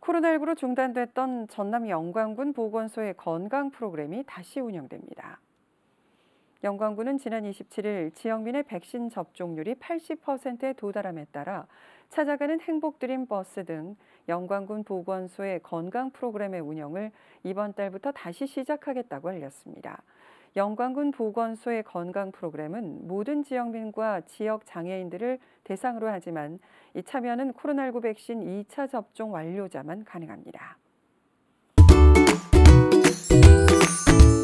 코로나19로 중단됐던 전남 영광군 보건소의 건강 프로그램이 다시 운영됩니다. 영광군은 지난 27일 지역민의 백신 접종률이 80%에 도달함에 따라 찾아가는 행복드림 버스 등 영광군 보건소의 건강 프로그램의 운영을 이번 달부터 다시 시작하겠다고 알렸습니다. 영광군 보건소의 건강 프로그램은 모든 지역민과 지역 장애인들을 대상으로 하지만 이 참여는 코로나19 백신 2차 접종 완료자만 가능합니다.